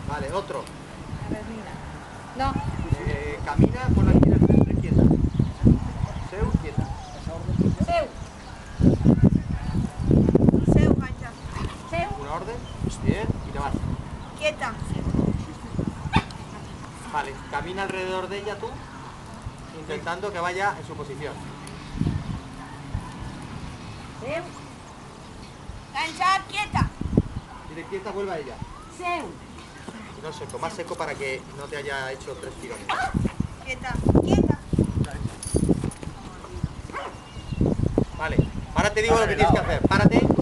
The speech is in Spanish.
Vale, otro. A ver, mira. No. Camina por la esquina siempre quieta. Seu, quieta. Seu. Seu, gancha. Seu. Una orden. Bien. Y te vas. Quieta. Vale, camina alrededor de ella tú, intentando que vaya en su posición. Seu. Gancha, quieta. Si te quieta, vuelve a ella. Seu. Y no seco, más seco para que no te haya hecho 3 tirones. Quieta. Quieta. Vale, ahora te digo lo que tienes que hacer. Párate.